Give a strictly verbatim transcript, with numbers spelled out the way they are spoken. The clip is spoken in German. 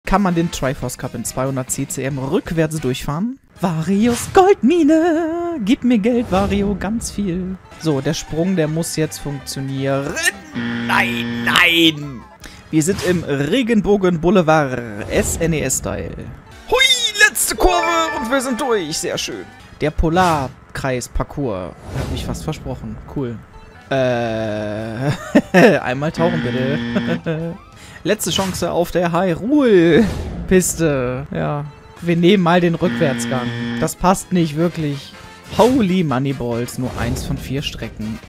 Kann man den Triforce Cup in zweihundert C C M rückwärts durchfahren? Varios Goldmine! Gib mir Geld, Vario, ganz viel. So, der Sprung, der muss jetzt funktionieren. Nein, nein! Wir sind im Regenbogen Boulevard S N E S-Style. Hui, letzte Kurve und wir sind durch. Sehr schön. Der Polarkreis-Parcours. Hat mich fast versprochen. Cool. Äh, einmal tauchen bitte. Letzte Chance auf der Hyrule-Piste. Ja, wir nehmen mal den Rückwärtsgang. Das passt nicht wirklich. Holy Moneyballs, nur eins von vier Strecken.